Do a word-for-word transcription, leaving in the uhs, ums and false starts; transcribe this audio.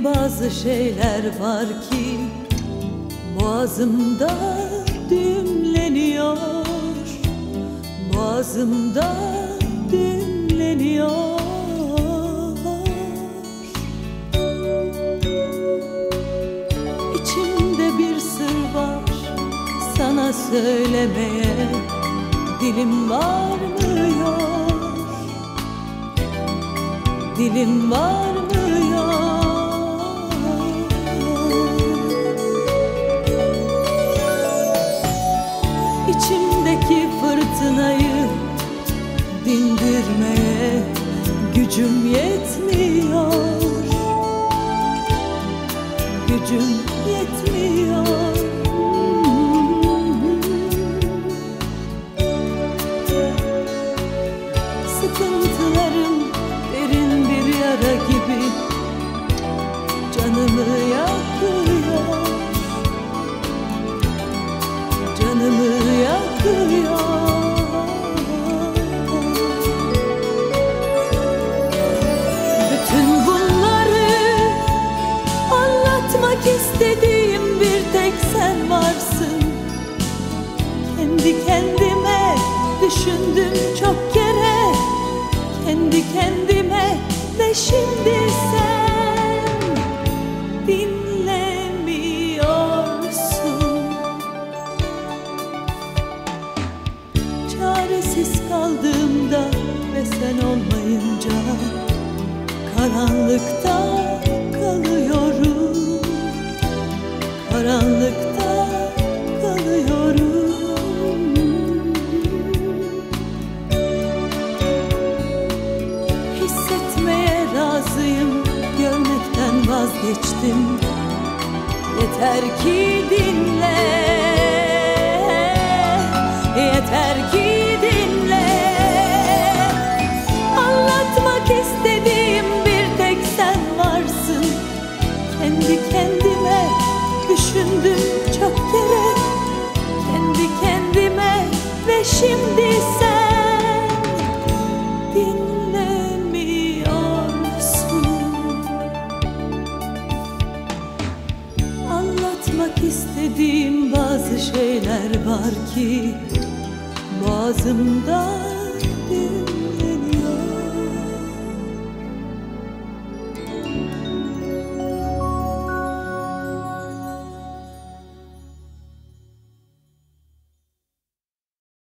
istediğim bazı şeyler var ki boğazımda düğümleniyor, boğazımda düğümleniyor. İçimde bir sır var, sana söylemeye dilim varmıyor, dilim varmıyor. İçimdeki fırtınayı dindirmeye gücüm yetmiyor, gücüm yetmiyor. Sıkıntılarım derin bir yara gibi canımı yakıyor, canımı yakıyor. Bütün bunları anlatmak istediğim bir tek sen varsın. Kendi kendime düşündüm çok kere, kendi kendime, ve şimdi sen dinlemiyorsun. Çaresiz kaldığımda ve sen olmayınca karanlıkta kalıyorum, karanlıkta kalıyorum. Hissetmeye razıyım, görmekten vazgeçtim. Yeter ki dinle, yeter ki dinle. Anlatmak istediğim bir tek sen varsın. Kendi kendime düşündüm çok kere, kendi kendime, ve şimdi sen dinlemiyorsun. Anlatmak istediğim bazı şeyler var ki boğazımda